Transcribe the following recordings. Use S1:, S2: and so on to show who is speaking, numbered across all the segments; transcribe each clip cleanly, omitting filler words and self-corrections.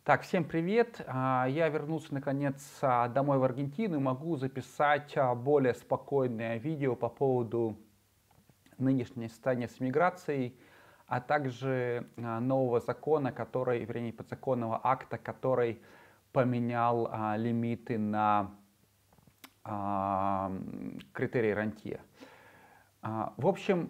S1: Так, всем привет! Я вернулся наконец домой в Аргентину и могу записать более спокойное видео по поводу нынешней состояния с миграцией, а также нового закона, вернее, подзаконного акта, который поменял лимиты на критерии рантье. В общем,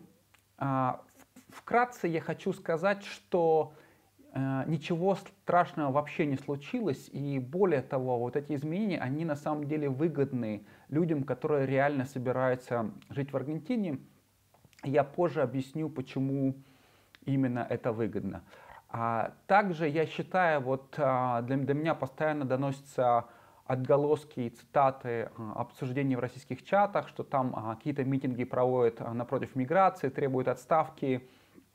S1: вкратце я хочу сказать, что ничего страшного вообще не случилось, и более того, вот эти изменения, они на самом деле выгодны людям, которые реально собираются жить в Аргентине. Я позже объясню, почему именно это выгодно. Также я считаю, до меня постоянно доносятся отголоски и цитаты обсуждений в российских чатах, что там какие-то митинги проводят напротив миграции, требуют отставки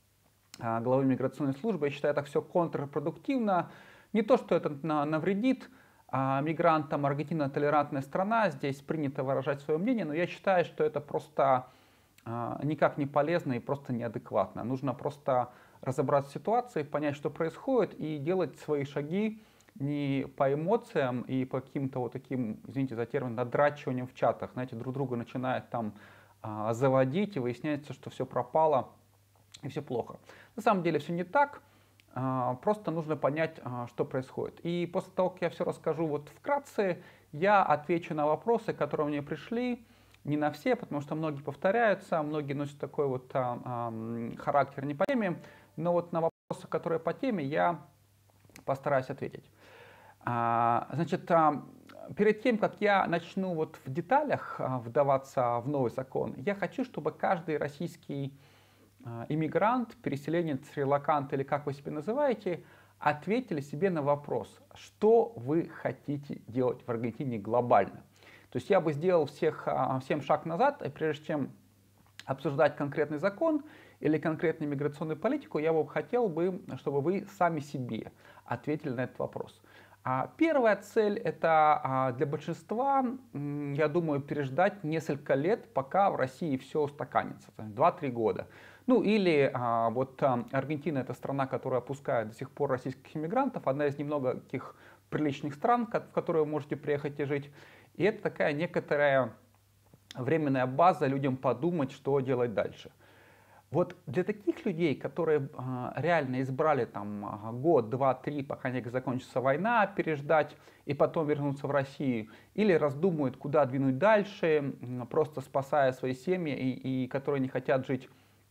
S1: главы миграционной службы. Я считаю, это все контрпродуктивно. Не то, что это навредит мигрантам. Аргентина толерантная страна, здесь принято выражать свое мнение, но я считаю, что это просто никак не полезно и просто неадекватно. Нужно просто разобраться в ситуации, понять, что происходит, и делать свои шаги не по эмоциям и по каким-то вот таким, извините за термин, надрачиванием в чатах. Знаете, друг друга начинают там заводить, и выясняется, что все пропало и все плохо. На самом деле все не так, просто нужно понять, что происходит. И после того, как я все расскажу вот вкратце, я отвечу на вопросы, которые мне пришли. Не на все, потому что многие повторяются, многие носят такой вот характер не по теме, но вот на вопросы, которые по теме, я постараюсь ответить. Значит, перед тем, как я начну вот в деталях вдаваться в новый закон, я хочу, чтобы каждый российский иммигрант, переселенец, релокант или как вы себя называете, ответили себе на вопрос, что вы хотите делать в Аргентине глобально. То есть я бы сделал всем шаг назад, и прежде чем обсуждать конкретный закон или конкретную миграционную политику, я бы хотел, чтобы вы сами себе ответили на этот вопрос. Первая цель — это для большинства, я думаю, переждать несколько лет, пока в России все устаканится, 2-3 года. Ну или Аргентина — это страна, которая пускает до сих пор российских иммигрантов, одна из немногих приличных стран, в которые вы можете приехать и жить. И это такая некоторая временная база людям подумать, что делать дальше. Вот для таких людей, которые реально избрали год, два, три, пока не закончится война, переждать и потом вернуться в Россию, или раздумывают, куда двинуть дальше, просто спасая свои семьи, и которые не хотят жить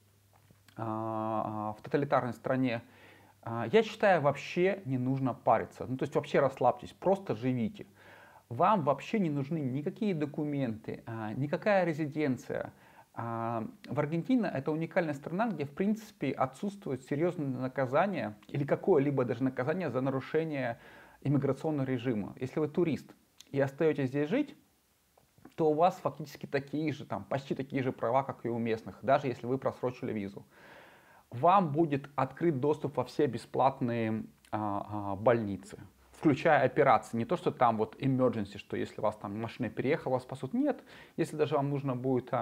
S1: в тоталитарной стране, я считаю, вообще не нужно париться. Ну, то есть вообще расслабьтесь, просто живите. Вам вообще не нужны никакие документы, никакая резиденция. В Аргентине это уникальная страна, где в принципе отсутствует серьезное наказание или какое-либо даже наказание за нарушение иммиграционного режима. Если вы турист и остаетесь здесь жить, то у вас фактически почти такие же права, как и у местных, даже если вы просрочили визу. Вам будет открыт доступ во все бесплатные больницы, включая операции. Не то, что там вот emergency, что если у вас там машина переехала, вас спасут. Нет, если даже вам нужно будет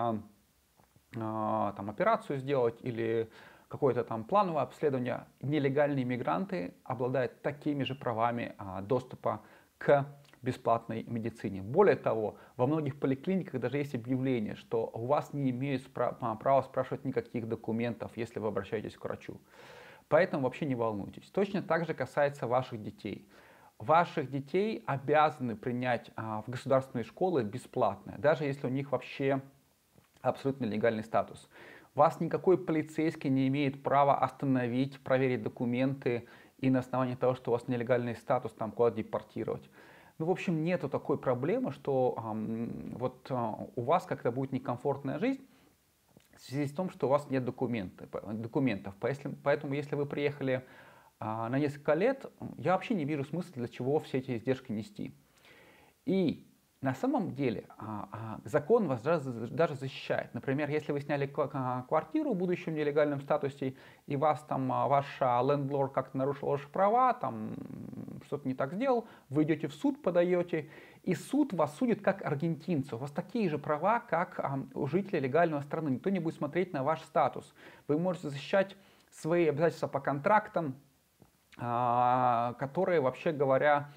S1: операцию сделать или какое-то там плановое обследование, нелегальные мигранты обладают такими же правами доступа к бесплатной медицине. Более того, во многих поликлиниках даже есть объявление, что у вас не имеют права спрашивать никаких документов, если вы обращаетесь к врачу. Поэтому вообще не волнуйтесь. Точно так же касается ваших детей. Ваших детей обязаны принять в государственные школы бесплатно, даже если у них вообще абсолютно легальный статус. Вас никакой полицейский не имеет права остановить, проверить документы и на основании того, что у вас нелегальный статус, куда-то депортировать. Ну, в общем, нету такой проблемы, что у вас как-то будет некомфортная жизнь в связи с тем, что у вас нет документов. Поэтому, если вы приехали на несколько лет, я вообще не вижу смысла, для чего все эти издержки нести. И на самом деле закон вас даже защищает. Например, если вы сняли квартиру в будущем нелегальном статусе, и ваш лендлорд как-то нарушил ваши права, что-то не так сделал, вы идете в суд, подаете, и суд вас судит как аргентинца. У вас такие же права, как у жителей легальной страны. Никто не будет смотреть на ваш статус. Вы можете защищать свои обязательства по контрактам, которые, вообще говоря,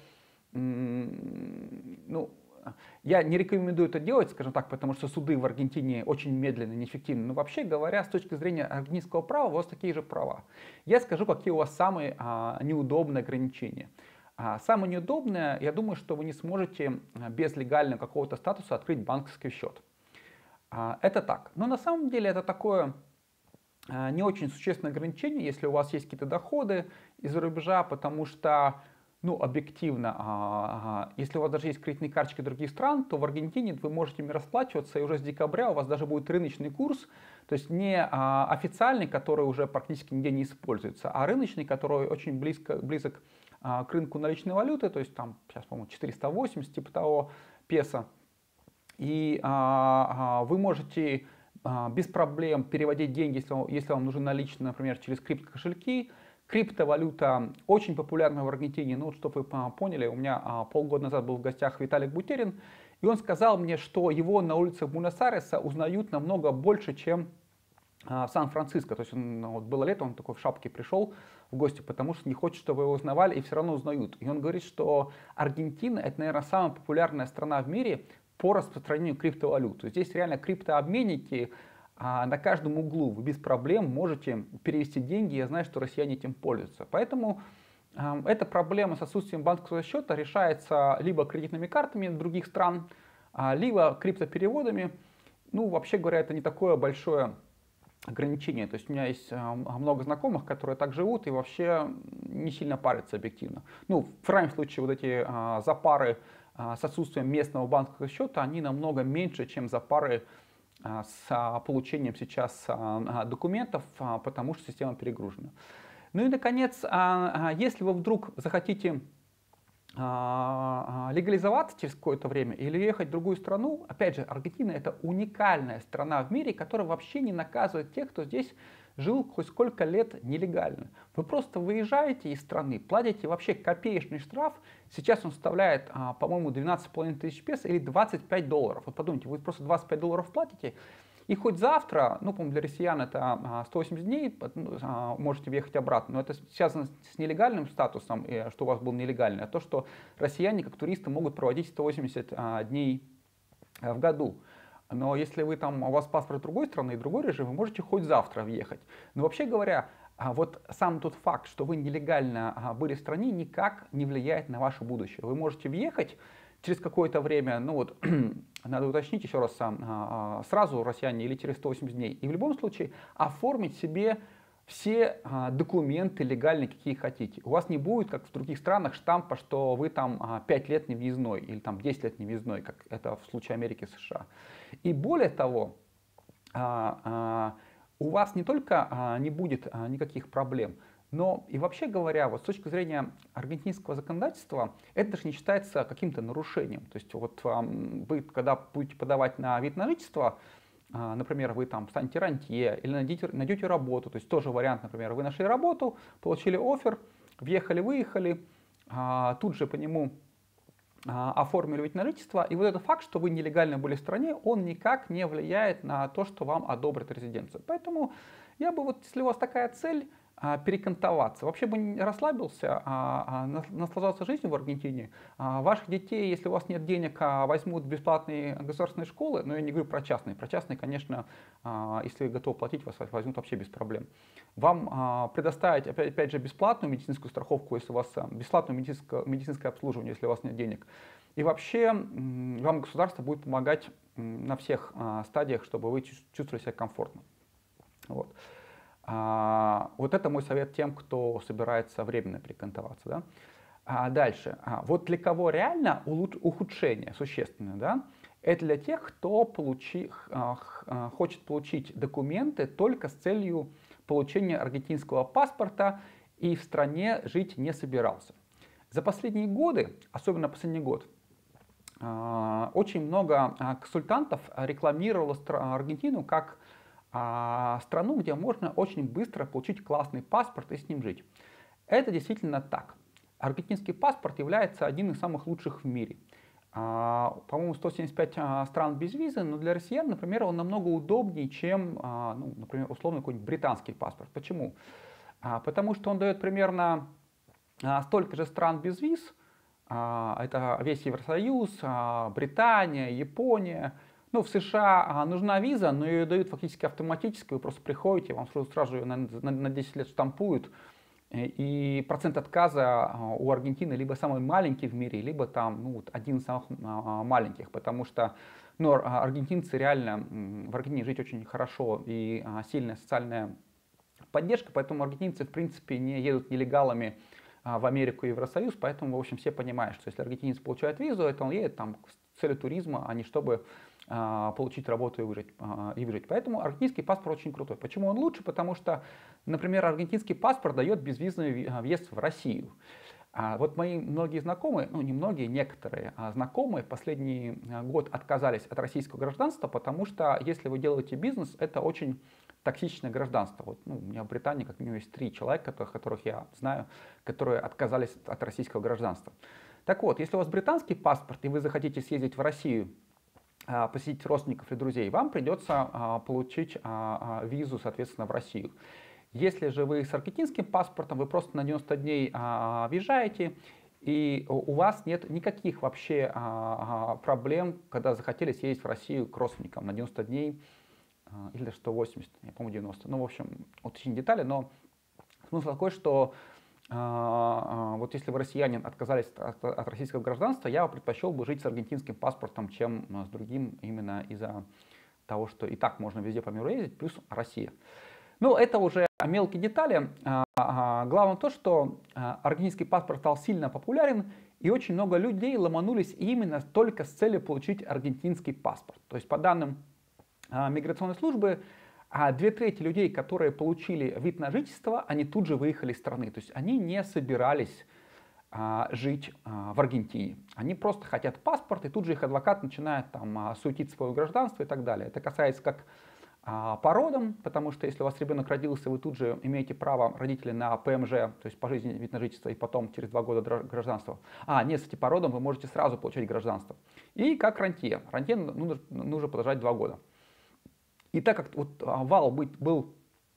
S1: ну, я не рекомендую это делать, скажем так, потому что суды в Аргентине очень медленные, неэффективны. Но вообще говоря, с точки зрения аргентинского права, у вас такие же права. Я скажу, какие у вас самые неудобные ограничения. Самое неудобное, я думаю, что вы не сможете без легального какого-то статуса открыть банковский счет. Это так. Но на самом деле это такое не очень существенное ограничение, если у вас есть какие-то доходы из-за рубежа, потому что, ну, объективно, если у вас даже есть кредитные карточки других стран, то в Аргентине вы можете ими расплачиваться, и уже с декабря у вас даже будет рыночный курс, то есть не официальный, который уже практически нигде не используется, а рыночный, который очень близок к рынку наличной валюты, то есть там сейчас, по-моему, 480, типа того, песо. И вы можете без проблем переводить деньги, если вам нужны наличные, например, через криптокошельки. Криптовалюта очень популярна в Аргентине. Ну, чтобы вы поняли, у меня полгода назад был в гостях Виталик Бутерин, и он сказал мне, что его на улицах Буэнос-Айреса узнают намного больше, чем в Сан-Франциско. То есть вот было лето, он такой в шапке пришел в гости, потому что не хочет, чтобы его узнавали, и все равно узнают. И он говорит, что Аргентина — это, наверное, самая популярная страна в мире по распространению криптовалют. То есть здесь реально криптообменники на каждом углу. Вы без проблем можете перевести деньги. Я знаю, что россияне этим пользуются. Поэтому эта проблема с отсутствием банковского счета решается либо кредитными картами других стран, либо криптопереводами. Ну, вообще говоря, это не такое большое ограничение. То есть у меня есть много знакомых, которые так живут и вообще не сильно парятся объективно. Ну, в крайнем случае, вот эти запары с отсутствием местного банковского счета, они намного меньше, чем запары с получением сейчас документов, потому что система перегружена. Ну и, наконец, если вы вдруг захотите легализоваться через какое-то время или ехать в другую страну, опять же, Аргентина — это уникальная страна в мире, которая вообще не наказывает тех, кто здесь жил хоть сколько лет нелегально. Вы просто выезжаете из страны, платите вообще копеечный штраф. Сейчас он составляет, по-моему, 12,5 тысяч песо или $25. Вот подумайте, вы просто $25 платите, и хоть завтра, ну, по-моему, для россиян это 180 дней, можете въехать обратно, но это связано с нелегальным статусом, что у вас был нелегальный, а то, что россияне как туристы могут проводить 180 дней в году. Но если вы там, у вас паспорт другой страны и другой режим, вы можете хоть завтра въехать. Но вообще говоря, вот сам тот факт, что вы нелегально были в стране, никак не влияет на ваше будущее. Вы можете въехать через какое-то время, ну вот, надо уточнить еще раз сразу россияне или через 180 дней. И в любом случае оформить себе все документы легальные, какие хотите. У вас не будет, как в других странах, штампа, что вы там 5 лет не въездной или там 10 лет не въездной, как это в случае Америки и США. И более того, у вас не только не будет никаких проблем, но и вообще говоря, вот с точки зрения аргентинского законодательства, это даже не считается каким-то нарушением. То есть вот вы, когда будете подавать на вид на жительство, например, вы там станете рантье или найдете работу, то есть тоже вариант, например, вы нашли работу, получили оффер, въехали, выехали, тут же по нему оформили вид на жительство, и вот этот факт, что вы нелегально были в стране, он никак не влияет на то, что вам одобрят резиденцию. Поэтому я бы, вот, если у вас такая цель, перекантоваться, вообще бы не расслабился, наслаждался жизнью в Аргентине. Ваших детей, если у вас нет денег, возьмут в бесплатные государственные школы, но я не говорю про частные. Про частные, конечно, если готовы платить, вас возьмут вообще без проблем. Вам предоставить, опять же, бесплатную медицинскую страховку, если у вас бесплатное медицинское обслуживание, если у вас нет денег. И вообще вам государство будет помогать на всех стадиях, чтобы вы чувствовали себя комфортно. Вот. Вот это мой совет тем, кто собирается временно перекантоваться. Да? Дальше. Вот для кого реально ухудшение существенное, да? Это для тех, кто хочет получить документы только с целью получения аргентинского паспорта и в стране жить не собирался. За последние годы, особенно последний год, очень много консультантов рекламировало Аргентину как страну, где можно очень быстро получить классный паспорт и с ним жить. Это действительно так. Аргентинский паспорт является одним из самых лучших в мире. По-моему, 175 стран без визы, но для россиян, например, он намного удобнее, чем, ну, например, условно какой-нибудь британский паспорт. Почему? Потому что он дает примерно столько же стран без виз. Это весь Евросоюз, Британия, Япония. Ну, в США нужна виза, но ее дают фактически автоматически. Вы просто приходите, вам сразу ее на 10 лет штампуют. И процент отказа у Аргентины либо самый маленький в мире, либо там один из самых маленьких. Потому что аргентинцы реально, в Аргентине жить очень хорошо и сильная социальная поддержка. Поэтому аргентинцы в принципе не едут нелегалами в Америку и Евросоюз, поэтому, в общем, все понимают, что если аргентинец получает визу, это он едет там с целью туризма, а не чтобы получить работу и выжить. Поэтому аргентинский паспорт очень крутой. Почему он лучше? Потому что, например, аргентинский паспорт дает безвизовый въезд в Россию. Вот мои многие знакомые, ну не многие, некоторые знакомые последний год отказались от российского гражданства, потому что если вы делаете бизнес, это очень токсичное гражданство. Вот, у меня в Британии как минимум есть 3 человека, которых я знаю, которые отказались от российского гражданства. Так вот, если у вас британский паспорт и вы захотите съездить в Россию, посетить родственников и друзей, вам придется получить визу, соответственно, в Россию. Если же вы с аргентинским паспортом, вы просто на 90 дней въезжаете, и у вас нет никаких вообще проблем, когда захотели съездить в Россию к родственникам на 90 дней, или 180, я помню 90. Ну, в общем, уточнить детали, но смысл такой, что вот если вы россиянин отказались от российского гражданства, я предпочел бы жить с аргентинским паспортом, чем с другим, именно из-за того, что и так можно везде по миру ездить, плюс Россия. Ну, это уже мелкие детали. Главное то, что аргентинский паспорт стал сильно популярен, и очень много людей ломанулись именно только с целью получить аргентинский паспорт. То есть по данным миграционной службы, 2/3 людей, которые получили вид на жительство, они тут же выехали из страны. То есть они не собирались жить в Аргентине. Они просто хотят паспорт, и тут же их адвокат начинает там суетить свое гражданство и так далее. Это касается как по родам, потому что если у вас ребенок родился, вы тут же имеете право родители на ПМЖ, то есть пожизненный вид на жительство, и потом через 2 года гражданство. Нет, кстати, по родам вы можете сразу получать гражданство. И как рантье. Рантье нужно подождать 2 года. И так как вот вал был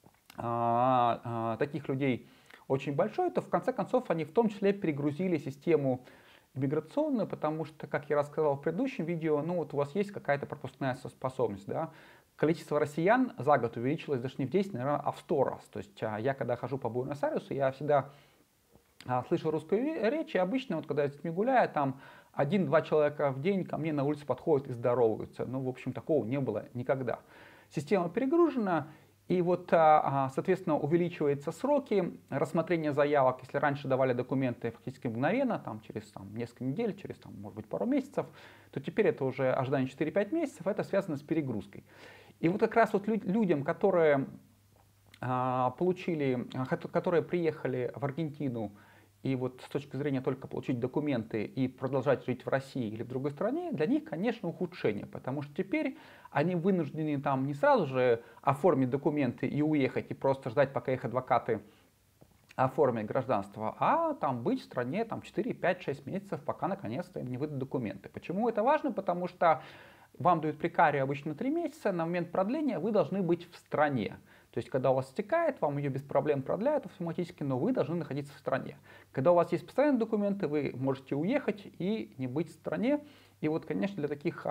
S1: таких людей очень большой, то в конце концов они в том числе перегрузили систему иммиграционную, потому что, как я рассказал в предыдущем видео, вот у вас есть какая-то пропускная способность, да? Количество россиян за год увеличилось даже не в 10, наверное, а в 100 раз. То есть я когда хожу по Буэнос-Айресу, я всегда слышу русскую речь, и обычно, вот когда я с детьми гуляю, там 1-2 человека в день ко мне на улице подходят и здороваются. В общем, такого не было никогда. Система перегружена, и вот, соответственно, увеличиваются сроки рассмотрения заявок. Если раньше давали документы фактически мгновенно, через несколько недель, через, может быть, пару месяцев, то теперь это уже ожидание 4-5 месяцев, это связано с перегрузкой. И вот как раз вот людям, которые которые приехали в Аргентину, и вот с точки зрения только получить документы и продолжать жить в России или в другой стране, для них, конечно, ухудшение, потому что теперь они вынуждены там не сразу же оформить документы и уехать, и просто ждать, пока их адвокаты оформят гражданство, а там быть в стране 4, 5, 6 месяцев, пока наконец-то им не выдадут документы. Почему это важно? Потому что вам дают прекарию обычно 3 месяца, на момент продления вы должны быть в стране. То есть, когда у вас истекает, вам ее без проблем продляют автоматически, но вы должны находиться в стране. Когда у вас есть постоянные документы, вы можете уехать и не быть в стране. И вот, конечно, для таких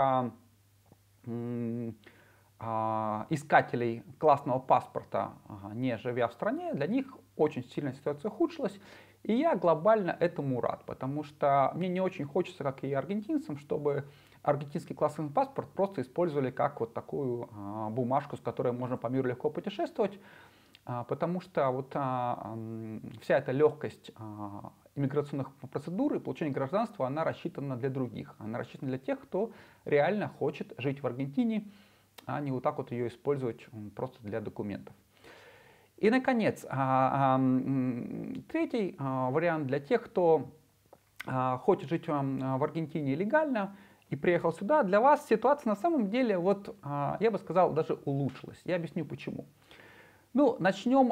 S1: искателей классного паспорта, не живя в стране, для них очень сильно ситуация ухудшилась. И я глобально этому рад, потому что мне не очень хочется, как и аргентинцам, чтобы аргентинский классный паспорт просто использовали как вот такую бумажку, с которой можно по миру легко путешествовать, потому что вот вся эта легкость иммиграционных процедур и получения гражданства, она рассчитана для других. Она рассчитана для тех, кто реально хочет жить в Аргентине, а не вот так вот ее использовать просто для документов. И, наконец, третий вариант для тех, кто хочет жить в Аргентине легально и приехал сюда, для вас ситуация на самом деле, вот, я бы сказал, даже улучшилась. Я объясню почему. Начнем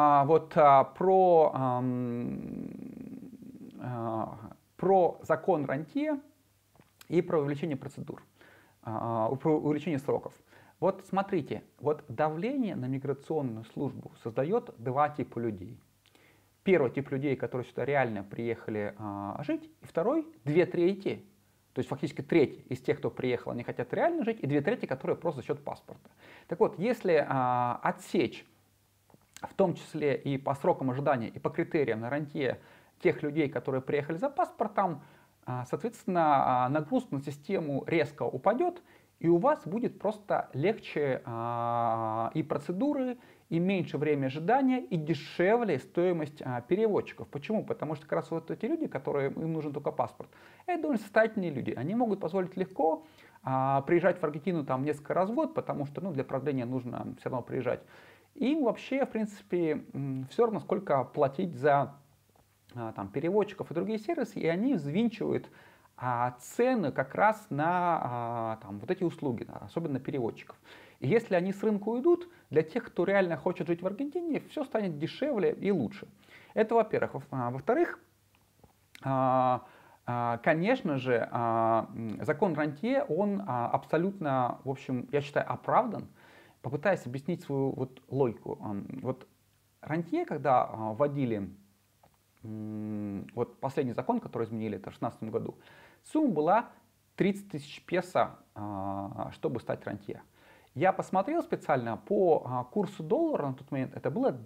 S1: про закон рантье и про увеличение процедур, про увеличение сроков. Вот смотрите, вот давление на миграционную службу создает 2 типа людей. первый тип людей, которые сюда реально приехали жить, и второй, 2/3, то есть фактически треть из тех, кто приехал, они хотят реально жить, и 2/3, которые просто за счет паспорта. Так вот, если отсечь, в том числе и по срокам ожидания, и по критериям на рантье тех людей, которые приехали за паспортом, соответственно, нагрузка на систему резко упадет, и у вас будет просто легче и процедуры, и меньше время ожидания, и дешевле стоимость переводчиков. Почему? Потому что как раз вот эти люди, которые им нужен только паспорт, это довольно состоятельные люди. Они могут позволить легко приезжать в Аргентину там несколько раз в год, потому что для продления нужно все равно приезжать. Им вообще, в принципе, все равно, сколько платить за там, переводчиков и другие сервисы, и они взвинчивают цены как раз на там, вот эти услуги, особенно переводчиков. И если они с рынка уйдут, для тех, кто реально хочет жить в Аргентине, все станет дешевле и лучше. Это во-первых. Во-вторых, конечно же, закон рантье, он абсолютно, в общем, я считаю, оправдан. Попытаюсь объяснить свою вот логику. Вот рантье, когда вводили вот последний закон, который изменили это в 2016 году, сумма была 30 тысяч песо, чтобы стать рантье. Я посмотрел специально по курсу доллара на тот момент, это было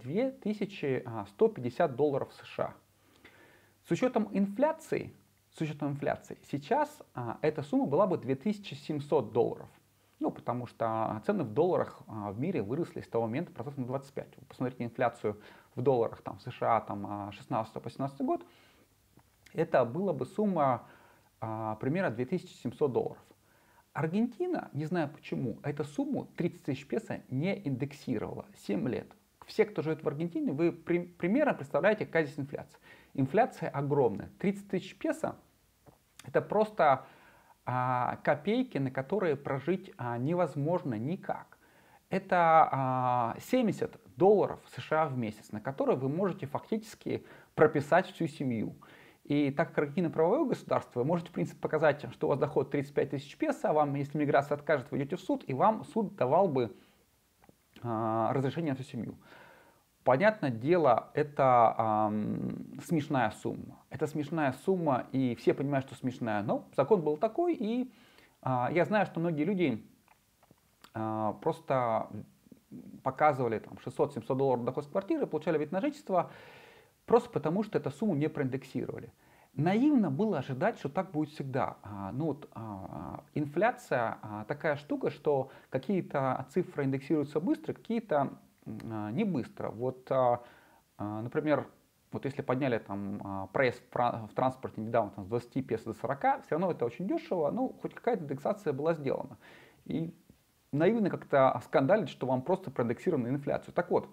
S1: $2150 США. С учетом инфляции, сейчас эта сумма была бы $2700. Ну, потому что цены в долларах в мире выросли с того момента процентов на 25. Вы посмотрите инфляцию в долларах там, в США там, 16 по 17 год, это была бы сумма примерно $2700. Аргентина, не знаю почему, эту сумму 30 тысяч песо не индексировала 7 лет. Все, кто живет в Аргентине, вы примерно представляете, какая здесь инфляция. Инфляция огромная. 30 тысяч песо это просто копейки, на которые прожить невозможно никак. Это $70 США в месяц, на которые вы можете фактически прописать всю семью. И так как Аргентина правовое государство, вы можете в принципе показать, что у вас доход 35 тысяч песо, а вам, если миграция откажет, вы идете в суд, и вам суд давал бы разрешение на всю семью. Понятное дело, это смешная сумма. Это смешная сумма, и все понимают, что смешная. Но закон был такой, и я знаю, что многие люди просто показывали там, $600-700 доход с квартиры, получали вид на жительство, просто потому что эту сумму не проиндексировали. Наивно было ожидать, что так будет всегда. Инфляция такая штука, что какие-то цифры индексируются быстро, какие-то не быстро. Вот, например, вот если подняли там проезд в транспорте недавно там, с 20 песо до 40, все равно это очень дешево, ну, хоть какая-то индексация была сделана. И наивно как-то скандалить, что вам просто проиндексировали инфляцию. Так вот,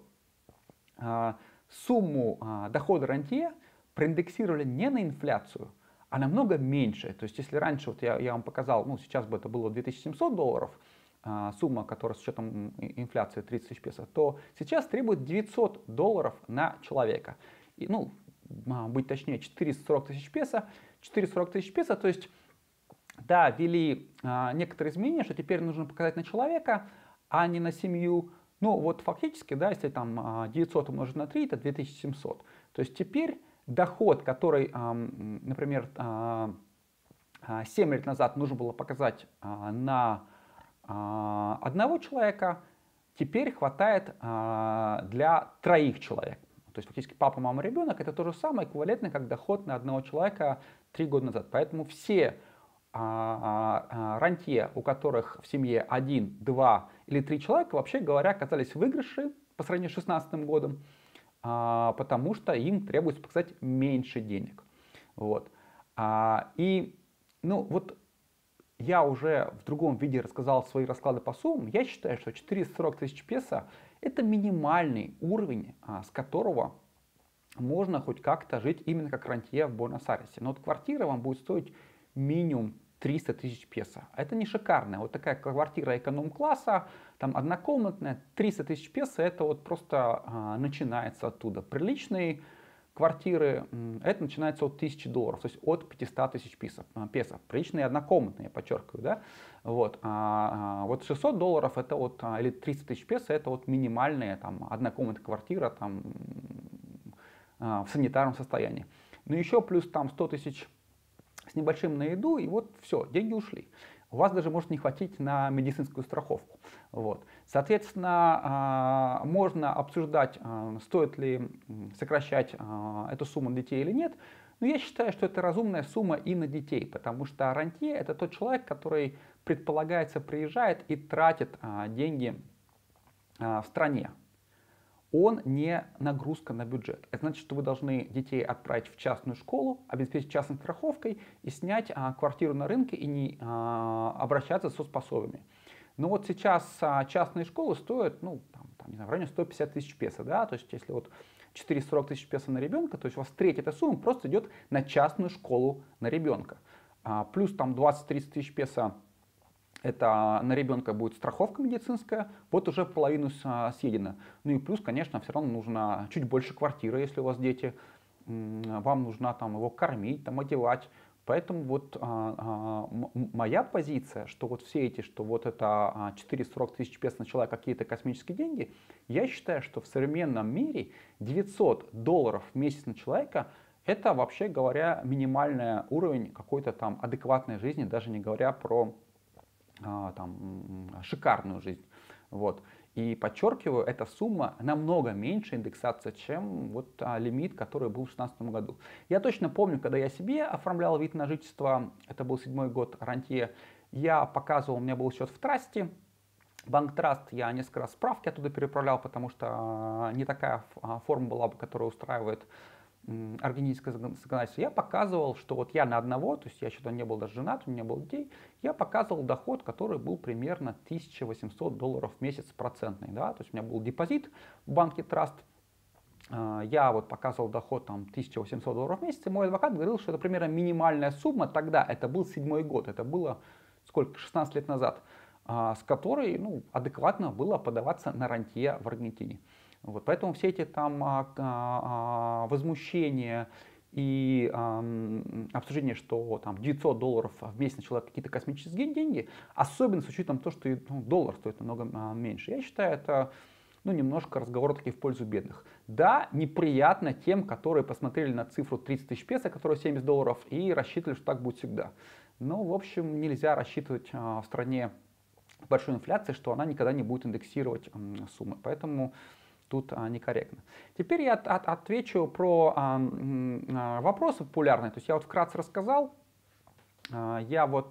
S1: сумму дохода рантье проиндексировали не на инфляцию, а намного меньше. То есть если раньше, вот я вам показал, ну, сейчас бы это было $2700, сумма, которая с учетом инфляции 30 тысяч песо, то сейчас требует $900 на человека. И, ну, быть точнее, 440 тысяч песо. 440 тысяч песо, то есть, да, ввели некоторые изменения, что теперь нужно показать на человека, а не на семью. Ну, вот фактически, да, если там 900 умножить на 3, это 2700. То есть теперь доход, который, например, 7 лет назад нужно было показать на одного человека, теперь хватает для 3 человек. То есть фактически папа, мама, ребенок это то же самое, эквивалентно как доход на одного человека 3 года назад. Поэтому все рантье, у которых в семье 1, 2 или 3 человека, вообще говоря, оказались в выигрыше по сравнению с 2016 годом, потому что им требуется показать меньше денег. Вот. И, ну, вот я уже в другом видео рассказал свои расклады по суммам. Я считаю, что 440 тысяч песо это минимальный уровень, с которого можно хоть как-то жить именно как рантье в Буэнос-Айресе. Но вот квартира вам будет стоить минимум 300 тысяч песо. Это не шикарная. Вот такая квартира эконом-класса, там однокомнатная, 300 тысяч песо, это вот просто начинается оттуда. Приличные квартиры, это начинается от $1000, то есть от 500 тысяч песо. Приличные однокомнатные, я подчеркиваю, да. Вот, вот $600 это вот, или 300 тысяч песо, это вот минимальная там однокомнатная квартира там в санитарном состоянии. Но еще плюс там 100 тысяч с небольшим на еду, и вот все, деньги ушли. У вас даже может не хватить на медицинскую страховку. Вот. Соответственно, можно обсуждать, стоит ли сокращать эту сумму на детей или нет. Но я считаю, что это разумная сумма и на детей, потому что рантье — это тот человек, который, предполагается, приезжает и тратит деньги в стране. Он не нагрузка на бюджет. Это значит, что вы должны детей отправить в частную школу, обеспечить частной страховкой и снять квартиру на рынке и не обращаться с соцпособиями. Но вот сейчас частные школы стоят, ну, не знаю, в районе 150 тысяч песо, да, то есть если вот 440 тысяч песо на ребенка, то есть у вас треть этой суммы просто идет на частную школу на ребенка. Плюс там 20-30 тысяч песо это на ребенка будет страховка медицинская, вот уже половину съедено. Ну и плюс, конечно, все равно нужно чуть больше квартиры, если у вас дети, вам нужно там его кормить, там одевать. Поэтому вот моя позиция, что вот все эти, что вот это 440 тысяч песо на человека какие-то космические деньги, я считаю, что в современном мире $900 в месяц на человека это, вообще говоря, минимальный уровень какой-то там адекватной жизни, даже не говоря про там, шикарную жизнь. Вот. И подчеркиваю, эта сумма намного меньше индексация, чем вот лимит, который был в 2016 году. Я точно помню, когда я себе оформлял вид на жительство, это был 7-й год рантье, я показывал, у меня был счет в Трасте, Банк Траст, я несколько раз справки оттуда переправлял, потому что не такая форма была бы, которая устраивает аргентинское законодательство. Я показывал, что вот я на одного, то есть я еще не был даже женат, у меня не было детей, я показывал доход, который был примерно $1800 в месяц процентный. Да? То есть у меня был депозит в банке Траст, я вот показывал доход там $1800 в месяц, и мой адвокат говорил, что это примерно минимальная сумма тогда, это был 7-й год, это было сколько, 16 лет назад, с которой адекватно было подаваться на рантье в Аргентине. Вот, поэтому все эти там возмущения и обсуждение, что там $900 в месяц на человека какие-то космические деньги, особенно с учетом того, что доллар стоит намного меньше, я считаю, это немножко разговор таки в пользу бедных. Да, неприятно тем, которые посмотрели на цифру 30 тысяч песо, которая $70, и рассчитывали, что так будет всегда. Но, в общем, нельзя рассчитывать в стране большой инфляции, что она никогда не будет индексировать суммы. Поэтому тут некорректно. Теперь я отвечу про вопросы популярные. То есть я вот вкратце рассказал. Я вот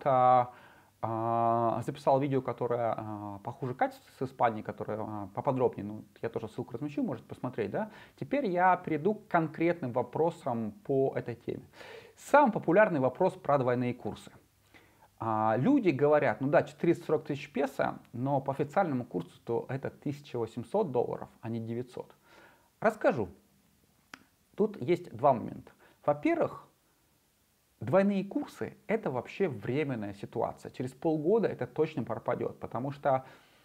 S1: записал видео, которое похуже качество с Испании, которое поподробнее. Я тоже ссылку размещу, можете посмотреть. Да? Теперь я перейду к конкретным вопросам по этой теме. Самый популярный вопрос про двойные курсы. Люди говорят, ну да, 440 тысяч песо, но по официальному курсу то это $1800, а не 900. Расскажу. Тут есть два момента. Во-первых, двойные курсы — это вообще временная ситуация. Через полгода это точно пропадет, потому что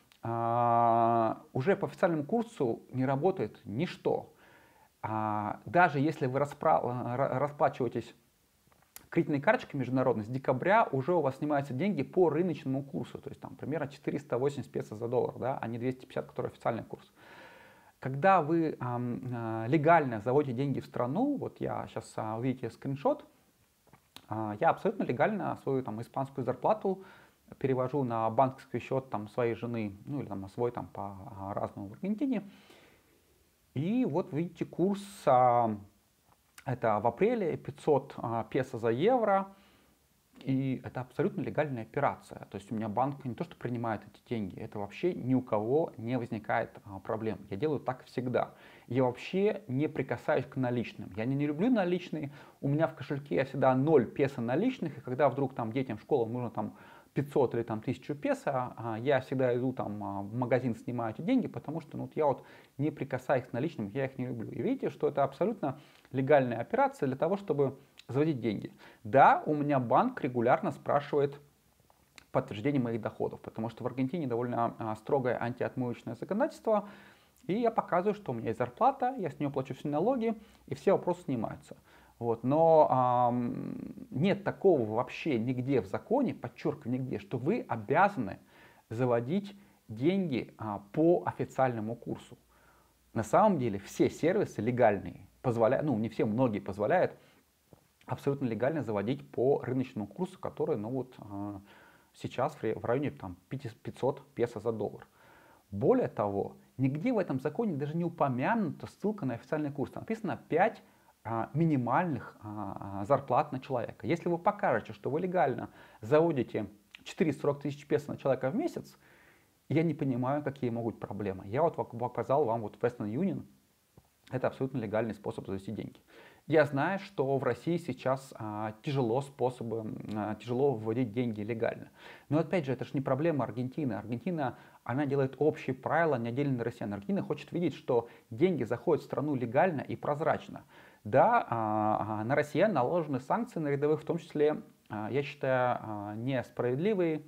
S1: уже по официальному курсу не работает ничто. Даже если вы расплачиваетесь кредитной карточкой международной, с декабря уже у вас снимаются деньги по рыночному курсу, то есть там примерно 480 песо за доллар, да, а не 250, который официальный курс. Когда вы легально заводите деньги в страну, вот я сейчас увидите скриншот, я абсолютно легально свою там испанскую зарплату перевожу на банковский счет там своей жены, ну или там на свой там по-разному в Аргентине. И вот видите курс. Это в апреле 500 песо за евро, и это абсолютно легальная операция. То есть у меня банк не то что принимает эти деньги, это вообще ни у кого не возникает проблем. Я делаю так всегда. Я вообще не прикасаюсь к наличным. Я не люблю наличные. У меня в кошельке всегда 0 песо наличных, и когда вдруг там детям в школу нужно там 500 или там 1000 песо, я всегда иду там в магазин, снимаю эти деньги, потому что я вот не прикасаюсь к наличным, я их не люблю. И видите, что это абсолютно легальная операция для того, чтобы заводить деньги. Да, у меня банк регулярно спрашивает подтверждение моих доходов, потому что в Аргентине довольно строгое антиотмывочное законодательство, и я показываю, что у меня есть зарплата, я с нее плачу все налоги, и все вопросы снимаются. Вот. Но нет такого вообще нигде в законе, подчеркиваю, нигде, что вы обязаны заводить деньги по официальному курсу. На самом деле все сервисы легальные, позволяют, ну не все, многие позволяют абсолютно легально заводить по рыночному курсу, который, ну вот сейчас в районе там 500 песо за доллар. Более того, нигде в этом законе даже не упомянута ссылка на официальный курс. Там написано 5 минимальных зарплат на человека. Если вы покажете, что вы легально заводите 440 тысяч песо на человека в месяц, я не понимаю, какие могут быть проблемы. Я вот показал вам вот Western Union. Это абсолютно легальный способ завести деньги. Я знаю, что в России сейчас тяжело выводить деньги легально. Но опять же, это же не проблема Аргентины. Аргентина, она делает общие правила, не отдельно на россиян. Аргентина хочет видеть, что деньги заходят в страну легально и прозрачно. Да, на россиян наложены санкции на рядовых, в том числе, я считаю, несправедливые,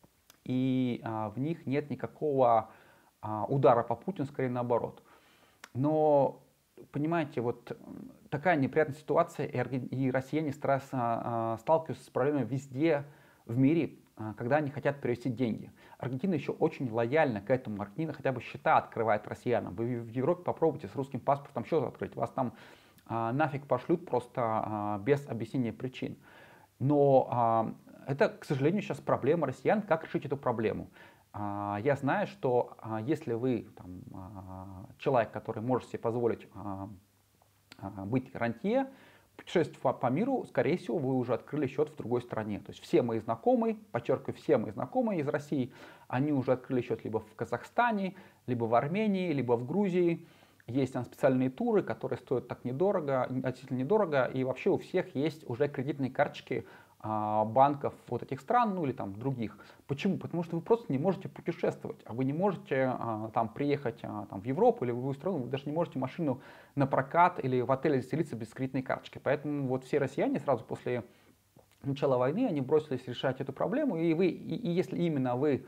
S1: и в них нет никакого удара по Путину, скорее наоборот. Но, понимаете, вот такая неприятная ситуация, и россияне сталкиваются с проблемой везде в мире, когда они хотят перевести деньги. Аргентина еще очень лояльна к этому. Аргентина хотя бы счета открывает россиянам. Вы в Европе попробуйте с русским паспортом счет открыть. Вас там нафиг пошлют просто без объяснения причин. Но это, к сожалению, сейчас проблема россиян. Как решить эту проблему? Я знаю, что если вы человек, который может себе позволить быть рантье, путешествовать по миру, скорее всего, вы уже открыли счет в другой стране. То есть все мои знакомые, подчеркиваю, все мои знакомые из России, они уже открыли счет либо в Казахстане, либо в Армении, либо в Грузии. Есть там специальные туры, которые стоят так недорого, относительно недорого, и вообще у всех есть уже кредитные карточки банков вот этих стран, ну или там других. Почему? Потому что вы просто не можете путешествовать, а вы не можете там приехать там, в Европу или в другую страну, вы даже не можете машину на прокат или в отеле заселиться без кредитной карточки. Поэтому вот все россияне сразу после начала войны, они бросились решать эту проблему, и если именно вы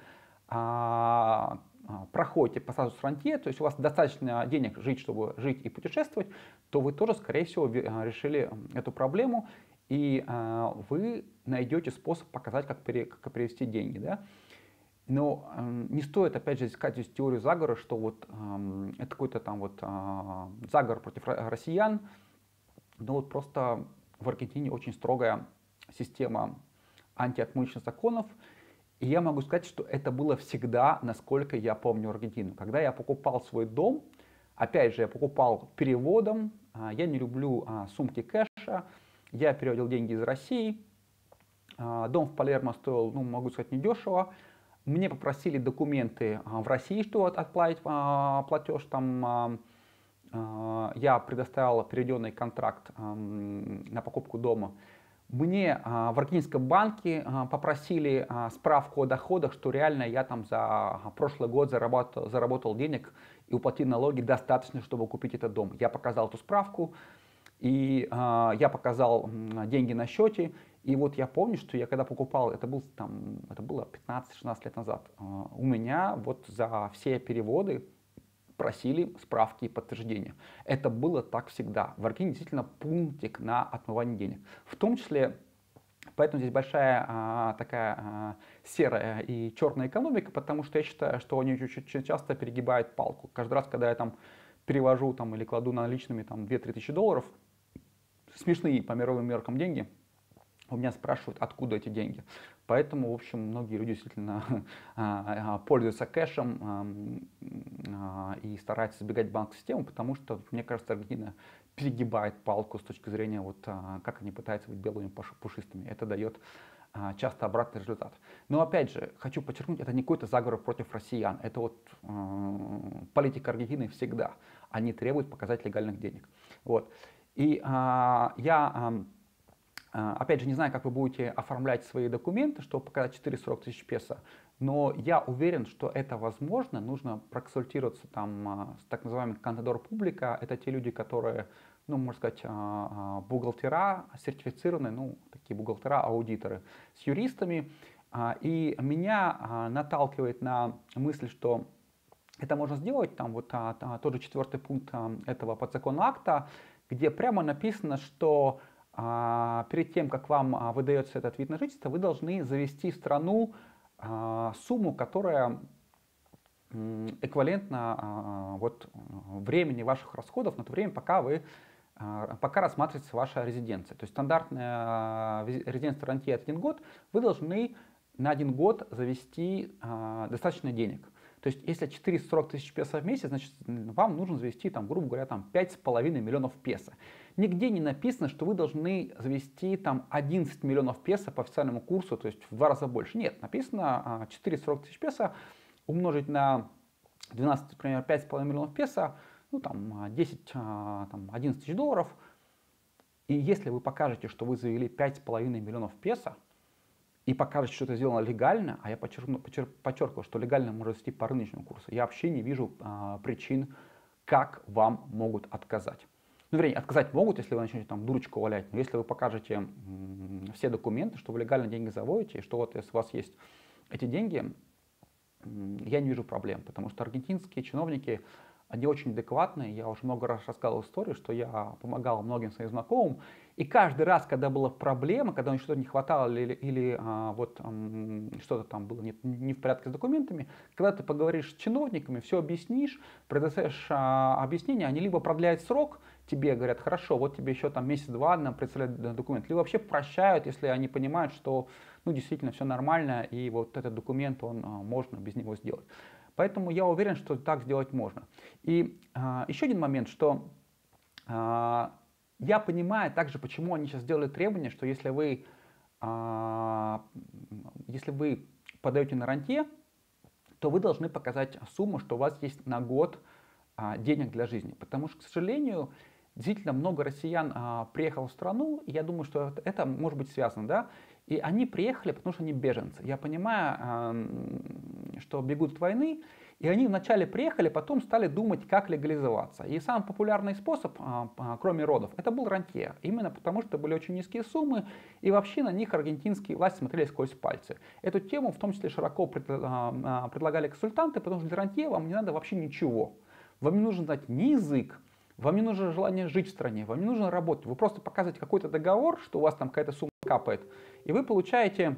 S1: проходите по статусу рантье, то есть у вас достаточно денег жить, чтобы жить и путешествовать, то вы тоже, скорее всего, решили эту проблему, и вы найдете способ показать, как перевести деньги. Да? Но не стоит, опять же, искать здесь теорию заговора, что вот это какой-то там вот заговор против россиян, но вот просто в Аргентине очень строгая система антиотмычных законов. И я могу сказать, что это было всегда, насколько я помню Аргентину. Когда я покупал свой дом, опять же, я покупал переводом, я не люблю сумки кэша, я переводил деньги из России, дом в Палермо стоил, ну, могу сказать, недешево. Мне попросили документы в России, чтобы отплатить платеж, там я предоставил переведенный контракт на покупку дома. Мне в аргентинском банке попросили справку о доходах, что реально я там за прошлый год заработал денег и уплатил налоги достаточно, чтобы купить этот дом. Я показал эту справку, и я показал деньги на счете. И вот я помню, что я когда покупал, это было 15-16 лет назад, у меня вот за все переводы просили справки и подтверждения. Это было так всегда. В Аргентине действительно пунктик на отмывание денег. В том числе, поэтому здесь большая такая серая и черная экономика, потому что я считаю, что они очень часто перегибают палку. Каждый раз, когда я там перевожу там, или кладу наличными 2-3 тысячи долларов, смешные по мировым меркам деньги, у меня спрашивают, откуда эти деньги. Поэтому, в общем, многие люди действительно пользуются кэшем и стараются избегать банковской системы, потому что, мне кажется, Аргентина перегибает палку с точки зрения, вот, как они пытаются быть белыми пушистыми. Это дает часто обратный результат. Но опять же, хочу подчеркнуть, это не какой-то заговор против россиян. Это вот политика Аргентины всегда. Они требуют показать легальных денег. Вот. И я... Опять же, не знаю, как вы будете оформлять свои документы, чтобы показать 440 тысяч песо, но я уверен, что это возможно. Нужно проконсультироваться там с так называемым контадор публика. Это те люди, которые, ну, можно сказать, бухгалтера, сертифицированные, ну, такие бухгалтера-аудиторы с юристами. И меня наталкивает на мысль, что это можно сделать, там вот тот же 4-й пункт этого подзаконного акта, где прямо написано, что перед тем, как вам выдается этот вид на жительство, вы должны завести в страну сумму, которая эквивалентна вот, времени ваших расходов на то время, пока вы пока рассматривается ваша резиденция. То есть стандартная резиденция рантье от 1 год, вы должны на 1 год завести достаточно денег. То есть если 440 тысяч песо в месяц, значит вам нужно завести, там, грубо говоря, 5,5 миллионов песо. Нигде не написано, что вы должны завести там 11 миллионов песо по официальному курсу, то есть в 2 раза больше. Нет, написано 440 тысяч песо умножить на 12, например, 5,5 миллионов песо, ну там 10, там, 11 тысяч долларов. И если вы покажете, что вы завели 5,5 миллионов песо, и покажете, что это сделано легально, а я подчеркиваю, что легально можно вести по рыночному курсу, я вообще не вижу причин, как вам могут отказать. Ну, вернее, отказать могут, если вы начнете там дурочку валять, но если вы покажете все документы, что вы легально деньги заводите, и что вот если у вас есть эти деньги, я не вижу проблем, потому что аргентинские чиновники, они очень адекватные. Я уже много раз рассказывал историю, что я помогал многим своим знакомым, и каждый раз, когда была проблема, когда у них что-то не хватало или что-то там было не в порядке с документами, когда ты поговоришь с чиновниками, все объяснишь, предоставишь объяснение, они либо продляют срок, тебе говорят, хорошо, вот тебе еще там месяц-два нам представлять документ, либо вообще прощают, если они понимают, что ну, действительно все нормально, и вот этот документ, можно без него сделать. Поэтому я уверен, что так сделать можно. И еще один момент, что я понимаю также, почему они сейчас делают требование, что если вы подаете на рантье, то вы должны показать сумму, что у вас есть на год денег для жизни. Потому что, к сожалению, действительно много россиян приехало в страну, и я думаю, что это может быть связано, да, и они приехали, потому что они беженцы. Я понимаю, что бегут от войны, и они вначале приехали, потом стали думать, как легализоваться. И самый популярный способ, кроме родов, это был рантье. Именно потому, что были очень низкие суммы, и вообще на них аргентинские власти смотрели сквозь пальцы. Эту тему в том числе широко предлагали консультанты, потому что для рантье вам не надо вообще ничего. Вам не нужно знать ни язык, вам не нужно желание жить в стране, вам не нужно работать. Вы просто показываете какой-то договор, что у вас там какая-то сумма капает, и вы получаете,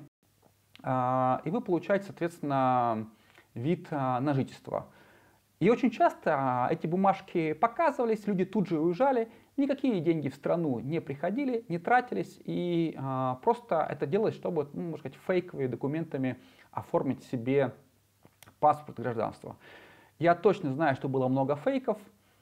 S1: соответственно, вид на жительство. И очень часто эти бумажки показывались, люди тут же уезжали, никакие деньги в страну не приходили, не тратились, и просто это делалось, чтобы, можно сказать, фейковыми документами оформить себе паспорт гражданства. Я точно знаю, что было много фейков,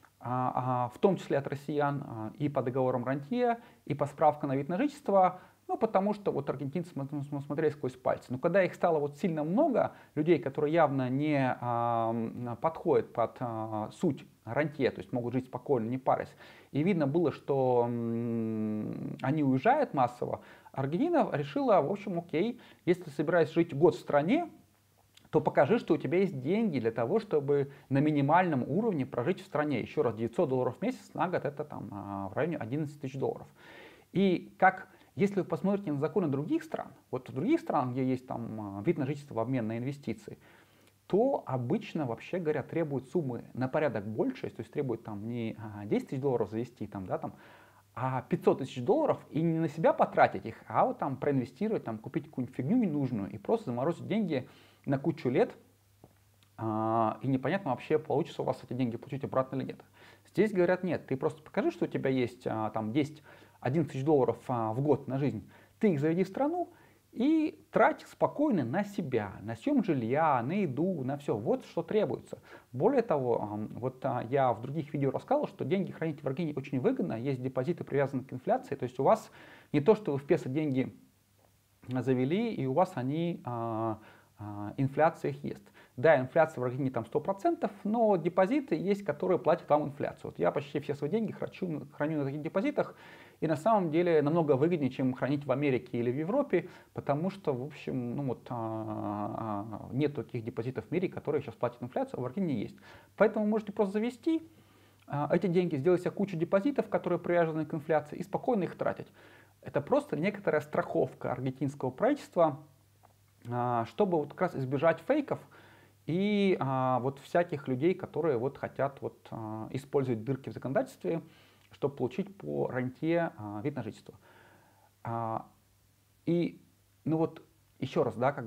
S1: в том числе от россиян, и по договорам рантье, и по справкам на вид на жительство, ну, потому что вот аргентинцы смотрели сквозь пальцы. Но когда их стало вот сильно много, людей, которые явно не подходят под суть рантье, то есть могут жить спокойно, не парясь, и видно было, что они уезжают массово, Аргентина решила, в общем, окей, если ты собираешься жить год в стране, то покажи, что у тебя есть деньги для того, чтобы на минимальном уровне прожить в стране. Еще раз, $900 в месяц на год, это там в районе 11 тысяч долларов. И если вы посмотрите на законы других стран, вот в других странах, где есть там вид на жительство в обмен на инвестиции, то обычно, вообще говоря, требуют суммы на порядок больше, то есть требуют там не 10 тысяч долларов завести, там, да, там, а 500 тысяч долларов и не на себя потратить их, а вот там проинвестировать, там, купить какую-нибудь фигню ненужную и просто заморозить деньги на кучу лет, и непонятно вообще, получится у вас эти деньги получить обратно или нет. Здесь говорят, нет, ты просто покажи, что у тебя есть там 10-11 тысяч долларов в год на жизнь, ты их заведи в страну и трать спокойно на себя, на съем жилья, на еду, на все. Вот что требуется. Более того, вот я в других видео рассказывал, что деньги хранить в Аргентине очень выгодно, есть депозиты, привязанные к инфляции, то есть у вас не то, что вы в песо деньги завели, и у вас они инфляция их есть. Да, инфляция в Аргентине там 100%, но депозиты есть, которые платят вам инфляцию. Вот я почти все свои деньги храню на таких депозитах, и на самом деле намного выгоднее, чем хранить в Америке или в Европе, потому что, в общем, нет таких депозитов в мире, которые сейчас платят инфляцию, а в Аргентине есть. Поэтому вы можете просто завести эти деньги, сделать себе кучу депозитов, которые привязаны к инфляции, и спокойно их тратить. Это просто некоторая страховка аргентинского правительства, чтобы вот как раз избежать фейков и вот всяких людей, которые вот хотят вот использовать дырки в законодательстве, чтобы получить по рантье вид на жительство. И, ну вот, еще раз, да,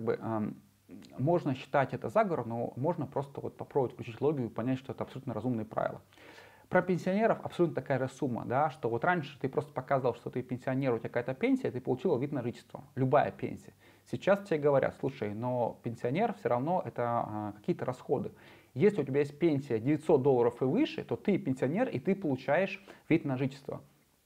S1: можно считать это заговором, но можно просто вот попробовать включить логику и понять, что это абсолютно разумные правила. Про пенсионеров абсолютно такая же сумма, да, что вот раньше ты просто показывал, что ты пенсионер, у тебя какая-то пенсия, ты получил вид на жительство, любая пенсия. Сейчас тебе говорят, слушай, но пенсионер все равно это какие-то расходы. Если у тебя есть пенсия $900 и выше, то ты пенсионер и ты получаешь вид на жительство.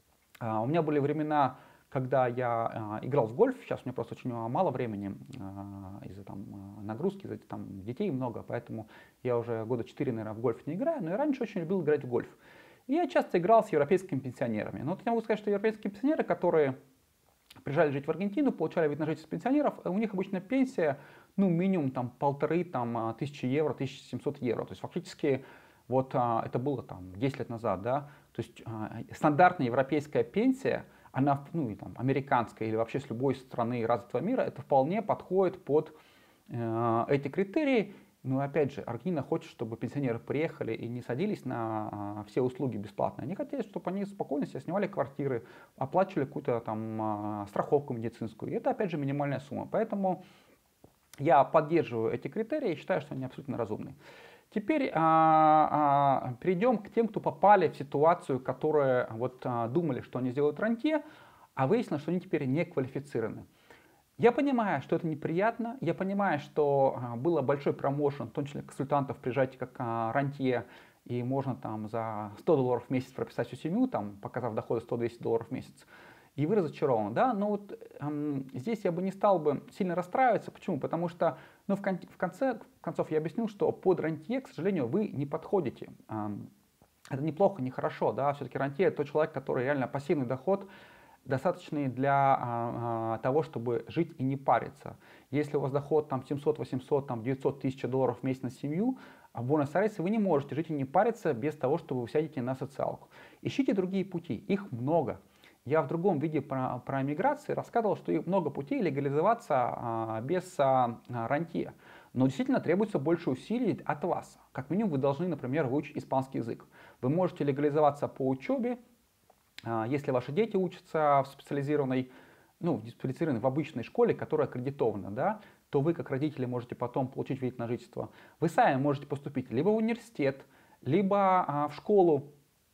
S1: У меня были времена, когда я играл в гольф, сейчас у меня просто очень мало времени из-за нагрузки, из-за детей много, поэтому я уже года 4, наверное, в гольф не играю, но я раньше очень любил играть в гольф. И я часто играл с европейскими пенсионерами. Но вот я могу сказать, что европейские пенсионеры, которые приезжали жить в Аргентину, получали вид на жительство пенсионеров, у них обычно пенсия, ну, минимум там 1500 евро, 1700 евро. То есть фактически вот это было там 10 лет назад, да. То есть стандартная европейская пенсия, она, ну, и, там, американская или вообще с любой страны развитого мира, это вполне подходит под эти критерии. Но опять же, Аргентина хочет, чтобы пенсионеры приехали и не садились на все услуги бесплатно. Они хотят, чтобы они спокойно себе снимали квартиры, оплачивали какую-то там страховку медицинскую. И это опять же минимальная сумма. Поэтому я поддерживаю эти критерии и считаю, что они абсолютно разумные. Теперь перейдем к тем, кто попали в ситуацию, которые вот, думали, что они сделают рантье, а выяснилось, что они теперь не квалифицированы. Я понимаю, что это неприятно, я понимаю, что было большой промоушен, в том числе консультантов, приезжайте как рантье, и можно там за $100 в месяц прописать всю семью, там, показав доходы $100-200 в месяц, и вы разочарованы, да, но вот здесь я бы не стал бы сильно расстраиваться. Почему? Потому что, ну, в конце концов я объяснил, что под рантье, к сожалению, вы не подходите. Это неплохо, не хорошо, да, все-таки рантье это тот человек, который реально пассивный доход, достаточный для того, чтобы жить и не париться. Если у вас доход там 700, 800, там 900 тысяч долларов в месяц на семью, а в Буэнос-Айресе вы не можете жить и не париться без того, чтобы вы сядете на социалку. Ищите другие пути, их много. Я в другом видео про миграцию рассказывал, что много путей легализоваться без рантье. Но действительно требуется больше усилий от вас. Как минимум вы должны, например, выучить испанский язык. Вы можете легализоваться по учебе, если ваши дети учатся в специализированной, ну, в обычной школе, которая аккредитована, да, то вы, как родители, можете потом получить вид на жительство. Вы сами можете поступить либо в университет, либо в школу,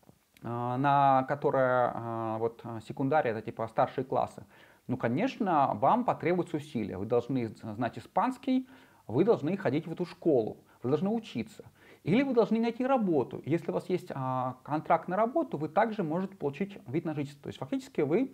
S1: которая вот секундария, это типа старшие классы. Ну, конечно, вам потребуются усилия. Вы должны знать испанский, вы должны ходить в эту школу, вы должны учиться. Или вы должны найти работу. Если у вас есть контракт на работу, вы также можете получить вид на жительство. То есть фактически вы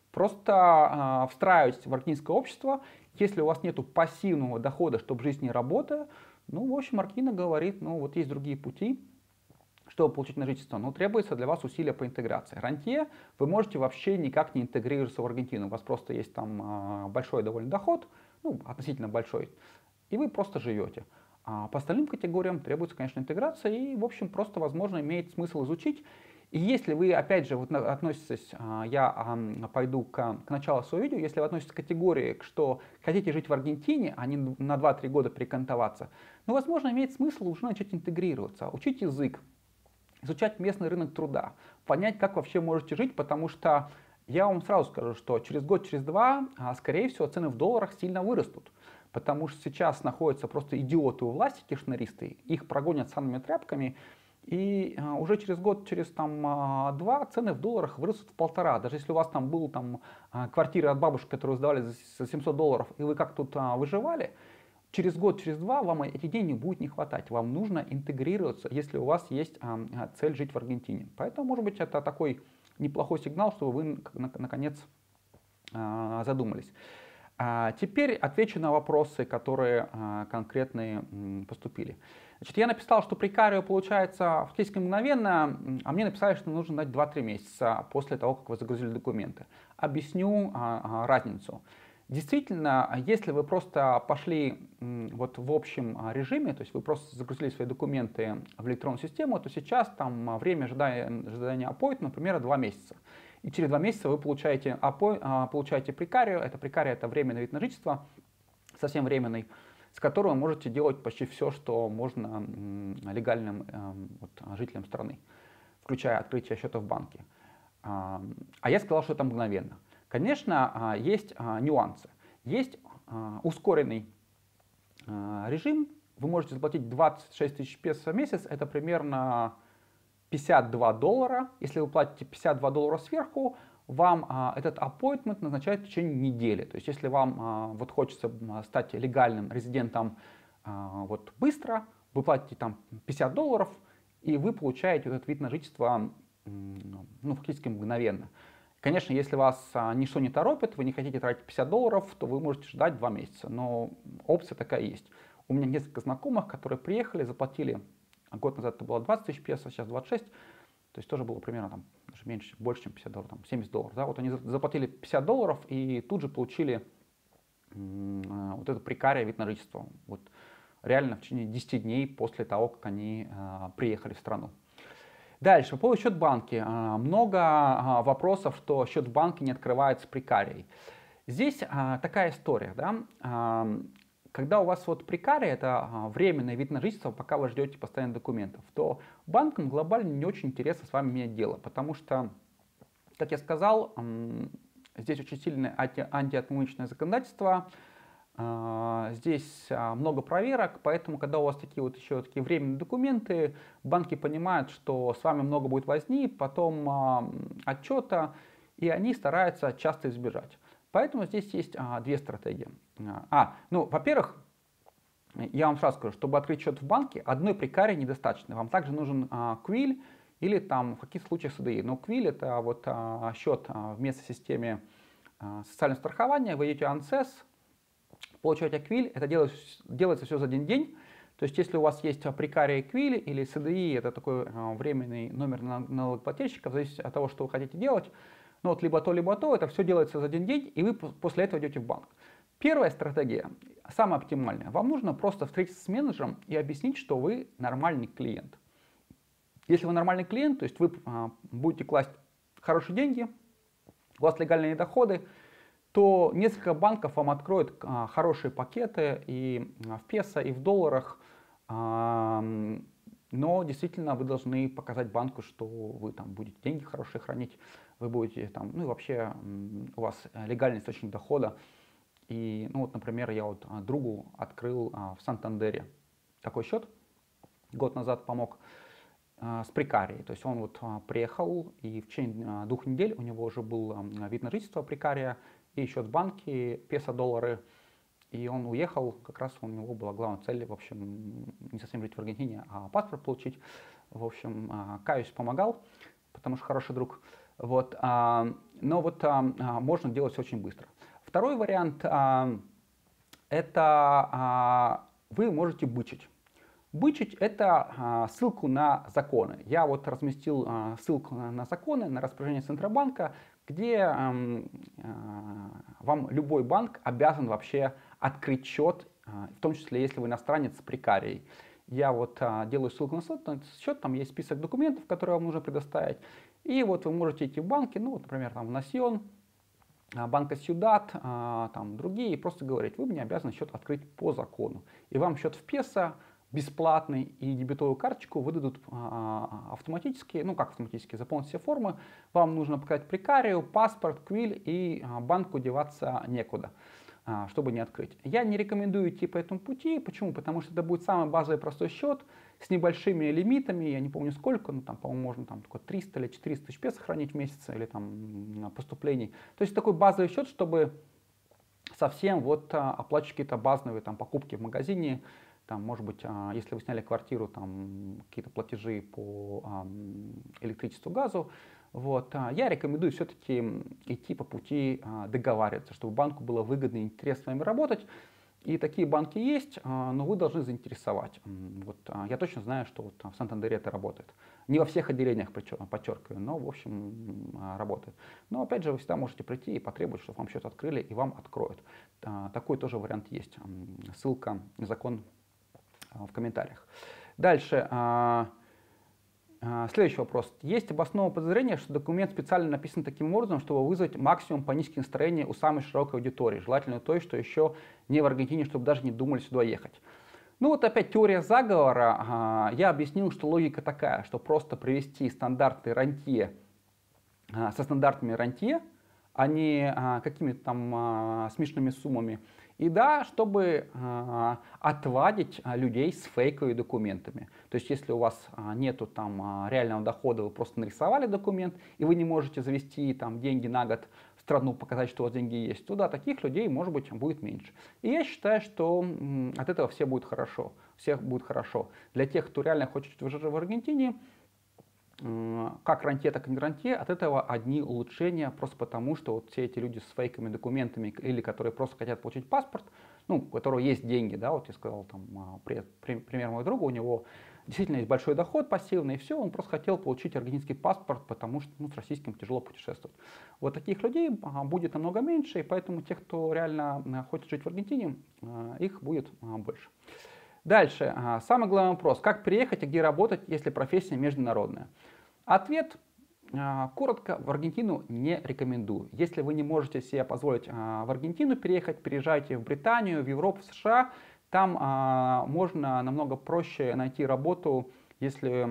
S1: просто встраиваетесь в аргентинское общество. Если у вас нет пассивного дохода, чтобы жить не работая, ну, в общем, Аргентина говорит, ну, вот есть другие пути, чтобы получить на жительство, но требуется для вас усилия по интеграции. Рантье вы можете вообще никак не интегрироваться в Аргентину. У вас просто есть там большой довольно доход, ну, относительно большой, и вы просто живете. А по остальным категориям требуется, конечно, интеграция, и, в общем, просто, возможно, имеет смысл изучить. И если вы, опять же, вот относитесь, я пойду к началу своего видео, если вы относитесь к категории, что хотите жить в Аргентине, а не на 2-3 года перекантоваться, ну, возможно, имеет смысл уже начать интегрироваться, учить язык, изучать местный рынок труда, понять, как вообще можете жить, потому что я вам сразу скажу, что через год, через два, скорее всего, цены в долларах сильно вырастут. Потому что сейчас находятся просто идиоты у власти, кишнаристы, их прогонят санными тряпками, и уже через год, через два цены в долларах вырастут в 1,5. Даже если у вас там был квартира от бабушки, которую сдавали за $700, и вы как тут выживали, через год, через два вам эти деньги будет не хватать. Вам нужно интегрироваться, если у вас есть цель жить в Аргентине. Поэтому, может быть, это такой неплохой сигнал, чтобы вы наконец задумались. Теперь отвечу на вопросы, которые конкретные поступили. Значит, я написал, что прекарио получается фактически мгновенно, а мне написали, что нужно дать 2-3 месяца после того, как вы загрузили документы. Объясню разницу. Действительно, если вы просто пошли вот в общем режиме, то есть вы просто загрузили свои документы в электронную систему, то сейчас там время ожидания аппойнтмента, например, 2 месяца. И через 2 месяца вы получаете прекарио. Это прекарио, это временный вид на жительство, совсем временный, с которым вы можете делать почти все, что можно легальным жителям страны, включая открытие счета в банке. А я сказал, что это мгновенно. Конечно, есть нюансы. Есть ускоренный режим. Вы можете заплатить 26 тысяч песо в месяц. Это примерно $52. Если вы платите $52 сверху, вам этот appointment назначают в течение недели. То есть если вам вот хочется стать легальным резидентом вот быстро, вы платите там $50, и вы получаете этот вид на жительство ну, фактически мгновенно. Конечно, если вас ничто не торопит, вы не хотите тратить $50, то вы можете ждать 2 месяца, но опция такая есть. У меня несколько знакомых, которые приехали, заплатили, год назад это было 20 тысяч песо, сейчас 26, то есть тоже было примерно там, даже меньше, больше, чем $50, там $70. Да? Вот они заплатили $50 и тут же получили вот это прекария вид на жительство. Вот реально в течение 10 дней после того, как они приехали в страну. Дальше, по поводу счет в банке. Много вопросов, что счет в банке не открывается прекарией. Здесь такая история, да? Когда у вас вот прекария, это временный вид на жительство, пока вы ждете постоянных документов, то банкам глобально не очень интересно с вами иметь дело, потому что, как я сказал, здесь очень сильное антиотмывочное законодательство. Здесь много проверок, поэтому, когда у вас такие вот еще такие временные документы, банки понимают, что с вами много будет возни, потом отчета, и они стараются часто избежать. Поэтому здесь есть две стратегии. Ну, во-первых, я вам сразу скажу, чтобы открыть счет в банке, одной прекарии недостаточно. Вам также нужен Квиль или там в каких случаях СДИ. Но Квиль это вот счет в местной системе социального страхования, вы идете АНСЕС, получаете Квиль, это делается все за один день. То есть если у вас есть прекария Квиль или СДИ, это такой временный номер налогоплательщика, в зависимости от того, что вы хотите делать, ну вот либо то, это все делается за один день, и вы после этого идете в банк. Первая стратегия, самая оптимальная. Вам нужно просто встретиться с менеджером и объяснить, что вы нормальный клиент. Если вы нормальный клиент, то есть вы будете класть хорошие деньги, у вас легальные доходы, то несколько банков вам откроют хорошие пакеты и в песо, и в долларах. Но действительно вы должны показать банку, что вы там будете деньги хорошие хранить, вы будете там, ну и вообще у вас легальный источник дохода. И, ну вот, например, я вот другу открыл в Сантандере такой счет, год назад помог с прекарией. То есть он вот приехал, и в течение 2 недель у него уже был вид на жительство прекария, и счет в банке, песо, доллары. И он уехал, как раз у него была главная цель, в общем, не совсем жить в Аргентине, а паспорт получить. В общем, каюсь, помогал, потому что хороший друг. Вот, но вот можно делать все очень быстро. Второй вариант – это вы можете бычить. Бычить – это ссылку на законы. Я вот разместил ссылку на законы, на распоряжение Центробанка, где вам любой банк обязан вообще открыть счет, в том числе, если вы иностранец с прекарией. Я вот делаю ссылку на счет, там есть список документов, которые вам нужно предоставить. И вот вы можете идти в банки, ну, вот, например, там в Насьон, Банка Сьюдад, там другие, и просто говорить, вы мне обязаны счет открыть по закону. И вам счет в песо бесплатный и дебетовую карточку выдадут автоматически, ну как автоматически, заполнить все формы. Вам нужно показать прекарию, паспорт, Квиль, и банку деваться некуда, чтобы не открыть. Я не рекомендую идти по этому пути. Почему? Потому что это будет самый базовый простой счет с небольшими лимитами, я не помню сколько, ну там, по-моему, можно там 300 или 400 тысяч песо хранить в месяц или там поступлений. То есть такой базовый счет, чтобы совсем вот оплачивать какие-то базовые там покупки в магазине. Там, может быть, если вы сняли квартиру, там какие-то платежи по электричеству, газу. Вот. Я рекомендую все-таки идти по пути договариваться, чтобы банку было выгодно и интересно с вами работать. И такие банки есть, но вы должны заинтересовать. Вот, я точно знаю, что вот в Сантандере это работает. Не во всех отделениях, подчеркиваю, но в общем работает. Но опять же, вы всегда можете прийти и потребовать, чтобы вам счет открыли и вам откроют. Такой тоже вариант есть. Ссылка на закон в комментариях. Дальше. Следующий вопрос. Есть обоснованное подозрение, что документ специально написан таким образом, чтобы вызвать максимум панических настроений у самой широкой аудитории, желательно той, что еще не в Аргентине, чтобы даже не думали сюда ехать. Ну вот опять теория заговора. Я объяснил, что логика такая, что просто привести стандартные рантье со стандартными рантье, а не какими-то там смешными суммами. И да, чтобы отвадить людей с фейковыми документами. То есть если у вас нету там реального дохода, вы просто нарисовали документ, и вы не можете завести там деньги на год в страну, показать, что у вас деньги есть, то да, таких людей, может быть, будет меньше. И я считаю, что от этого все будет хорошо. Всех будет хорошо. Для тех, кто реально хочет жить в Аргентине, как рантье, так и не рантье, от этого одни улучшения, просто потому, что вот все эти люди с фейковыми документами или которые просто хотят получить паспорт, ну, у которого есть деньги, да, вот я сказал, там, пример моего друга, у него действительно есть большой доход пассивный, и все, он просто хотел получить аргентинский паспорт, потому что с российским тяжело путешествовать. Вот таких людей будет намного меньше, и поэтому тех, кто реально хочет жить в Аргентине, их будет больше. Дальше, самый главный вопрос, как приехать и где работать, если профессия международная? Ответ коротко: в Аргентину не рекомендую. Если вы не можете себе позволить в Аргентину переехать, переезжайте в Британию, в Европу, в США. Там можно намного проще найти работу, если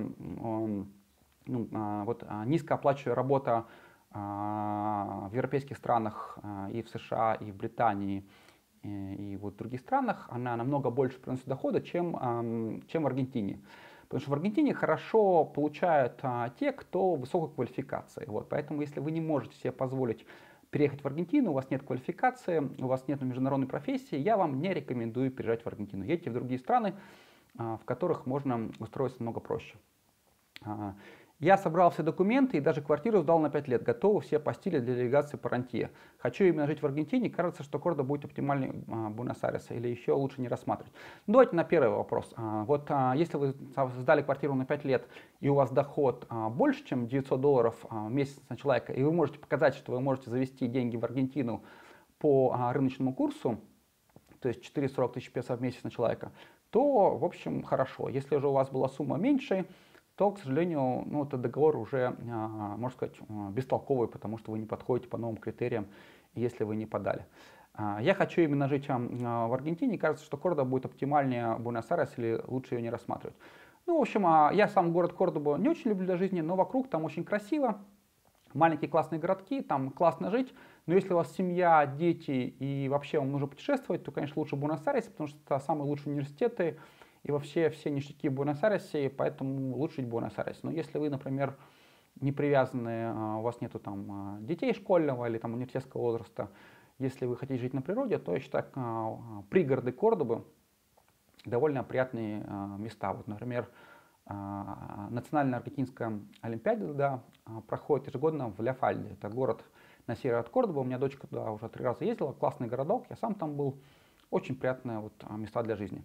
S1: низкооплачиваемая работа в европейских странах и в США, и в Британии, и вот в других странах, она намного больше приносит дохода, чем в Аргентине. Потому что в Аргентине хорошо получают те, кто высокой квалификации. Вот. Поэтому если вы не можете себе позволить переехать в Аргентину, у вас нет квалификации, у вас нет международной профессии, я вам не рекомендую переезжать в Аргентину. Едьте в другие страны, в которых можно устроиться намного проще. Я собрал все документы и даже квартиру сдал на 5 лет. Готовы все апостили для делегации по рантье. Хочу именно жить в Аргентине. Кажется, что Кордоба будет оптимальнее Буэнос-Айреса. Или еще лучше не рассматривать. Давайте на первый вопрос. Вот если вы сдали квартиру на 5 лет и у вас доход больше, чем $900 в месяц на человека, и вы можете показать, что вы можете завести деньги в Аргентину по рыночному курсу, то есть 440 тысяч песо в месяц на человека, то, в общем, хорошо. Если же у вас была сумма меньше, то, к сожалению, этот договор уже, можно сказать, бестолковый, потому что вы не подходите по новым критериям, если вы не подали. Я хочу именно жить в Аргентине. Кажется, что Кордоба будет оптимальнее Буэнос-Айрес, или лучше ее не рассматривать. Ну, в общем, я сам город Кордобу не очень люблю для жизни, но вокруг там очень красиво. Маленькие классные городки, там классно жить. Но если у вас семья, дети и вообще вам нужно путешествовать, то, конечно, лучше Буэнос-Айрес, потому что это самые лучшие университеты. И вообще все ништяки в Буэнос-Айресе, поэтому лучше жить в Буэнос-Айресе. Но если вы, например, не привязаны, у вас нету там детей школьного или там университетского возраста, если вы хотите жить на природе, то я считаю, пригороды Кордобы довольно приятные места. Вот, например, Национальная аргентинская олимпиада проходит ежегодно в Ля-Фальде. Это город на север от Кордобы. У меня дочка туда уже 3 раза ездила. Классный городок, я сам там был. Очень приятные места для жизни.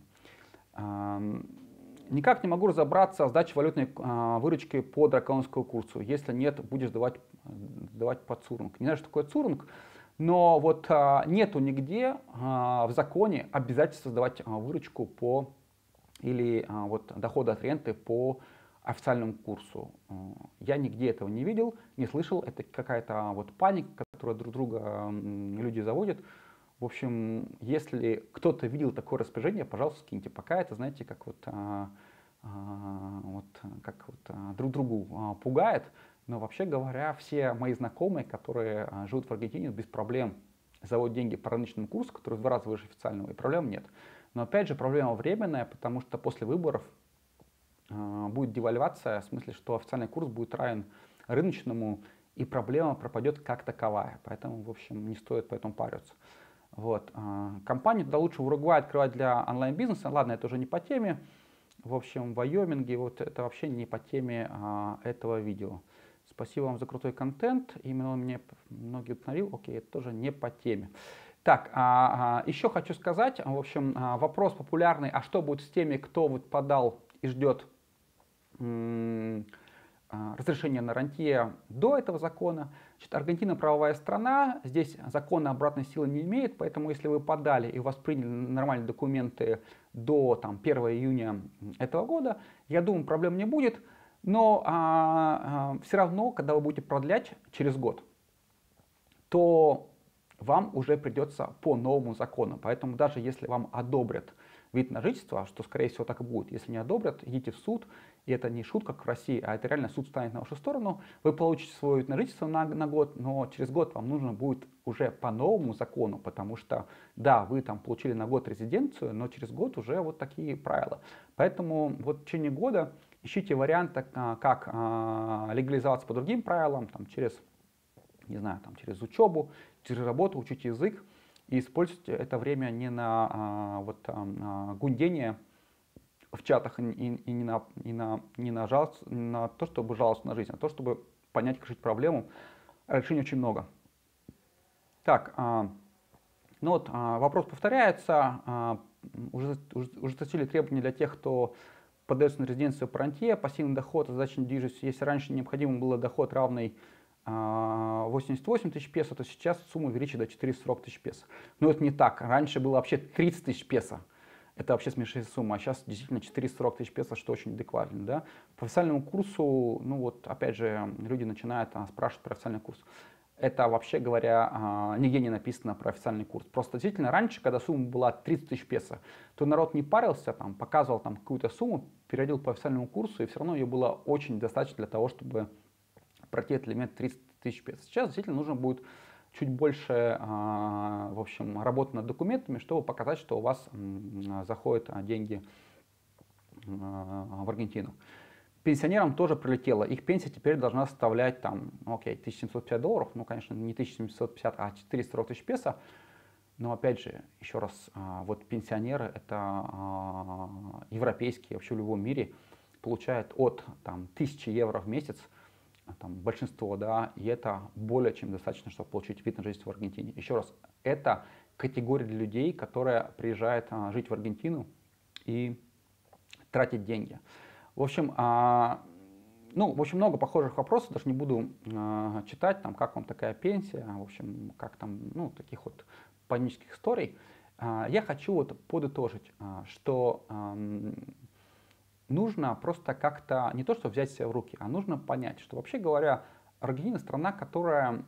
S1: Никак не могу разобраться с сдачей валютной выручки по драконовскому курсу. Если нет, будешь сдавать под цурунг. Не знаю, что такое цурунг, но вот нету нигде в законе обязательства сдавать выручку или доходы от ренты по официальному курсу. Я нигде этого не видел, не слышал. Это какая-то паника, которую друг друга люди заводят. В общем, если кто-то видел такое распоряжение, пожалуйста, скиньте. Пока это, знаете, как друг другу пугает. Но вообще говоря, все мои знакомые, которые живут в Аргентине, без проблем заводят деньги по рыночному курсу, который в 2 раза выше официального, и проблем нет. Но опять же, проблема временная, потому что после выборов будет девальвация, в смысле, что официальный курс будет равен рыночному, и проблема пропадет как таковая. Поэтому, в общем, не стоит по этому париться. Вот. Компанию туда лучше в Уругвае открывать для онлайн-бизнеса. Ладно, это уже не по теме. В общем, в Вайоминге это вообще не по теме этого видео. Спасибо вам за крутой контент. Именно он мне многие вдохновил. Окей, это тоже не по теме. Так, еще хочу сказать, в общем, вопрос популярный, а что будет с теми, кто подал и ждет разрешение на рантье до этого закона. Значит, Аргентина правовая страна, здесь закон обратной силы не имеет, поэтому если вы подали и у вас приняли нормальные документы до 1 июня этого года, я думаю, проблем не будет, но все равно, когда вы будете продлять через год, то вам уже придется по новому закону. Поэтому даже если вам одобрят вид на жительство, что, скорее всего, так и будет. Если не одобрят, идите в суд, и это не шутка, как в России, а это реально суд станет на вашу сторону, вы получите свой вид на жительство на год, но через год вам нужно будет уже по новому закону, потому что, да, вы там получили на год резиденцию, но через год уже вот такие правила. Поэтому вот в течение года ищите варианты, как легализоваться по другим правилам, там, через, не знаю, там, через учебу, через работу, учите язык, и используйте это время не на гундение в чатах и не на то, чтобы жаловаться на жизнь, а то, чтобы понять, как решить проблему. Решений очень много. Так, вопрос повторяется. Ужесточили требования для тех, кто подается на резиденцию по рантье, пассивный доход, задача недвижимости. Если раньше необходимым был доход равный 88 тысяч песо, то сейчас сумму увеличили до 440 тысяч песо. Но это не так. Раньше было вообще 30 тысяч песо. Это вообще смешная сумма. А сейчас действительно 440 тысяч песо, что очень адекватно. Да? По официальному курсу, опять же, люди начинают спрашивать про официальный курс. Это, вообще говоря, нигде не написано про официальный курс. Просто действительно раньше, когда сумма была 30 тысяч песо, то народ не парился, показывал какую-то сумму, переводил по официальному курсу, и все равно ее было очень достаточно для того, чтобы пройти этот элемент 30 тысяч песо. Сейчас действительно нужно будет чуть больше работы над документами, чтобы показать, что у вас заходят деньги в Аргентину. Пенсионерам тоже прилетело. Их пенсия теперь должна составлять $1750. Ну, конечно, не 1750, а 440 тысяч песо. Но опять же, еще раз, вот пенсионеры, это европейские, вообще в любом мире, получают от 1000 евро в месяц, большинство, да, и это более чем достаточно, чтобы получить вид на жительство в Аргентине. Еще раз, это категория для людей, которая приезжает жить в Аргентину и тратить деньги. В общем, много похожих вопросов, даже не буду читать, как вам такая пенсия, в общем, как таких вот панических историй. Я хочу подытожить, что нужно просто как-то не то, что взять себя в руки, а нужно понять, что вообще говоря, Аргентина страна, которая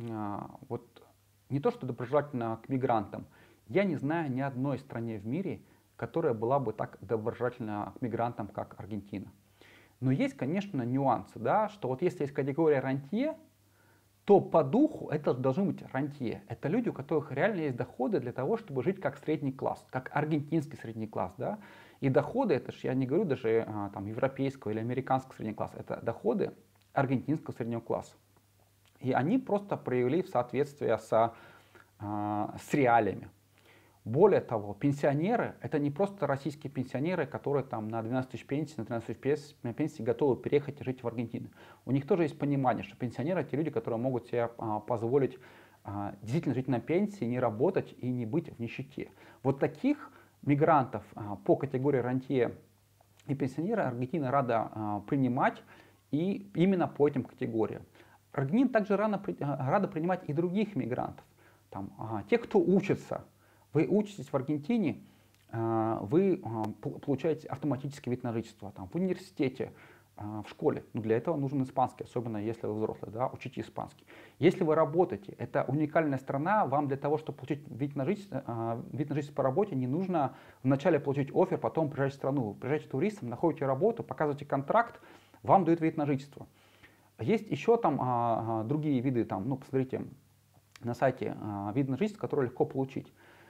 S1: не то, что доброжелательна к мигрантам. Я не знаю ни одной стране в мире, которая была бы так доброжелательна к мигрантам, как Аргентина. Но есть, конечно, нюансы, да, что вот если есть категория рантье, то по духу это должны быть рантье. Это люди, у которых реально есть доходы для того, чтобы жить как средний класс, как аргентинский средний класс, да. И доходы, это же я не говорю даже европейского или американского среднего класса, это доходы аргентинского среднего класса. И они просто проявили в соответствии с реалиями. Более того, пенсионеры, это не просто российские пенсионеры, которые на 12 тысяч пенсий, на 13 тысяч пенсий готовы переехать и жить в Аргентину. У них тоже есть понимание, что пенсионеры — это те люди, которые могут себе позволить действительно жить на пенсии, не работать и не быть в нищете. Вот таких мигрантов по категории рантье и пенсионеры Аргентина рада принимать, и именно по этим категориям. Аргентина также рада принимать и других мигрантов. Те, кто учится. Вы учитесь в Аргентине, вы получаете автоматический вид на жительство в университете, в школе. Но для этого нужен испанский, особенно если вы взрослый, да, учите испанский. Если вы работаете, это уникальная страна, вам для того, чтобы получить вид на жительство по работе, не нужно вначале получить оффер, потом приезжать в страну. Вы приезжаете туристом, находите работу, показываете контракт, вам дают вид на жительство. Есть еще другие виды, посмотрите на сайте вид на жительство, которые легко получить.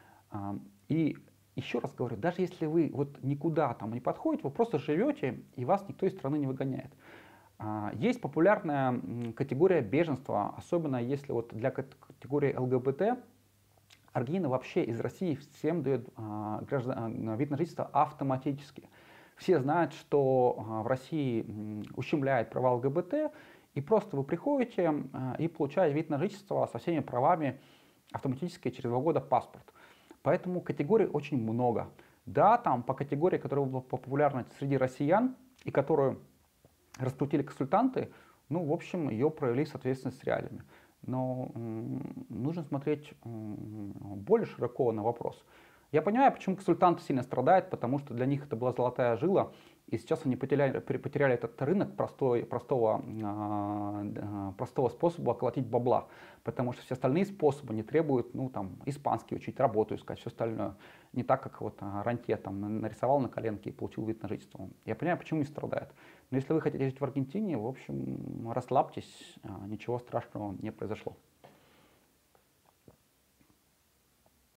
S1: И еще раз говорю, даже если вы никуда не подходите, вы просто живете, и вас никто из страны не выгоняет. Есть популярная категория беженства, особенно если для категории ЛГБТ. Аргентина вообще из России всем дает вид на жительство автоматически. Все знают, что в России ущемляет права ЛГБТ, и просто вы приходите и получаете вид на жительство со всеми правами автоматически через 2 года паспорт. Поэтому категорий очень много. Да, по категории, которая была популярна среди россиян и которую раскрутили консультанты, в общем, ее провели соответственно с реалиями. Но нужно смотреть более широко на вопрос. Я понимаю, почему консультанты сильно страдают, потому что для них это была золотая жила, и сейчас они потеряли этот рынок простого способа околотить бабла, потому что все остальные способы не требуют, ну, там, испанский учить, работу искать, все остальное. Не так, как вот рантье там нарисовал на коленке и получил вид на жительство. Я понимаю, почему они страдают. Но если вы хотите жить в Аргентине, в общем, расслабьтесь, ничего страшного не произошло.